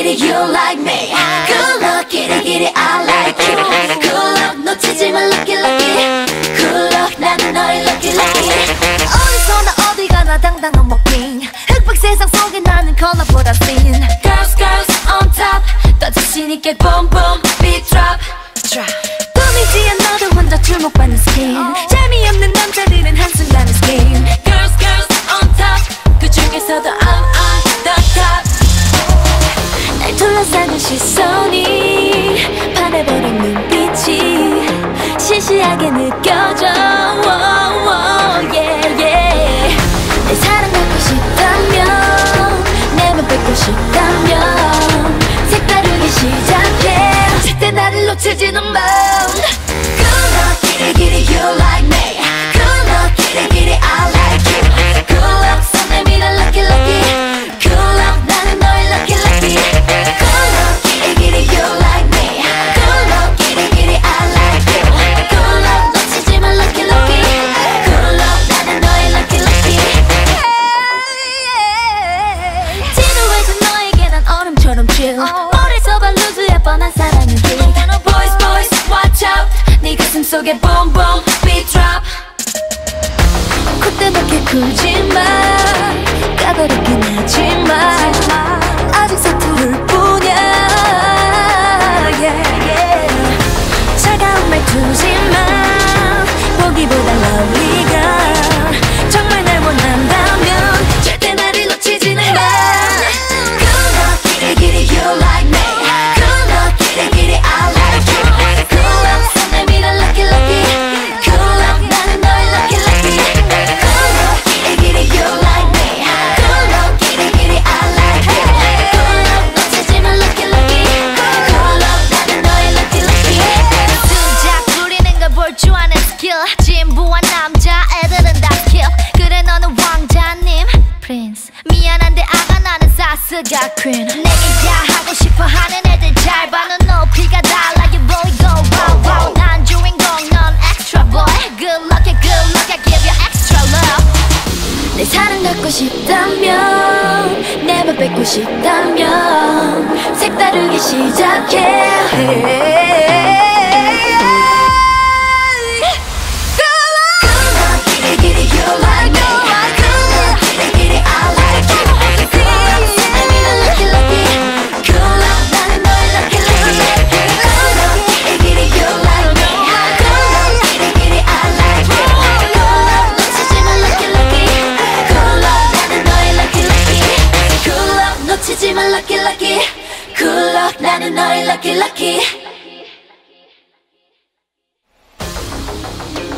get it, you like me. Good luck, get it, I like you. Good luck, 놓치지 마, lucky, lucky. Good luck, 나는 너의 lucky, lucky. 어디서나 어디 가나 당당한 walking. 흑백 세상 속에 나는 컬러보다 thin. Girls, girls on top. 더 자신 있게 boom, boom, beat drop. 꾸미지 않아도 혼자 주목받는 스킨. 재미없는 남자들은 한순간의 스킨. Girls, girls on top. 그 중에서도 I'm on the top. 날 둘러싸는 시선이 반해버린 눈빛이 시시하게 느껴져. Yeah, yeah. 내 사랑 갖고 싶다면 내맘 뺏고 싶다면 색다르게 시작해. 절대 나를 놓치지는 마. Good luck, get it, you like me. Good luck, get it, I like you. Good luck, 손 내밀어 lucky, lucky. Good luck, 나는 너의 lucky, lucky. Good luck, get it, you like me. Good luck, get it, I like you. Good luck, 놓치지 마 lucky, lucky. Good luck, 나는 너의 lucky, lucky. 지루해진 너에게 난 얼음처럼 chill. 머릿속아 루즈해 뻔한 사랑은 길. Boys, boys, watch out. 네 가슴 속에 boom, boom, beat drop. 콧대밖에 굴지 마. 까다롭긴 하지만 아직 서투를 뿐이야. Yeah, yeah. 차가운 말투지만 보기보다 lovely girl. 정말 날 원한다면 절대 나를 놓치지는 마. Good luck, get it, you like me. Good luck, get it, I like you. Good luck, 손 내밀어 lucky, lucky. Good luck, 나는 너의 lucky, lucky. Good luck, get it, you like me. Good luck, get it, I like you. Good luck, 놓치지 마 lucky, lucky. Good luck, 나는 너의 lucky, lucky. 수작 부리는 걸 볼 줄 아는 스킬. 진부한 남자애들은 다 kill. 그래 너는 왕자님 Prince. 미안한데 아가 나는 사스가 queen. 내게 야하고 싶어 하는 애들 잘 봐. 넌 높이가 달라 you boy go wow wow. 난 주인공 넌 extra boy. Good luck, I give you extra love. 내 사랑 갖고 싶다면 내 맘 뺏고 싶다면 색다르게 시작해. 놓치지 마 lucky, lucky. Good luck, 나는 너의 lucky, lucky.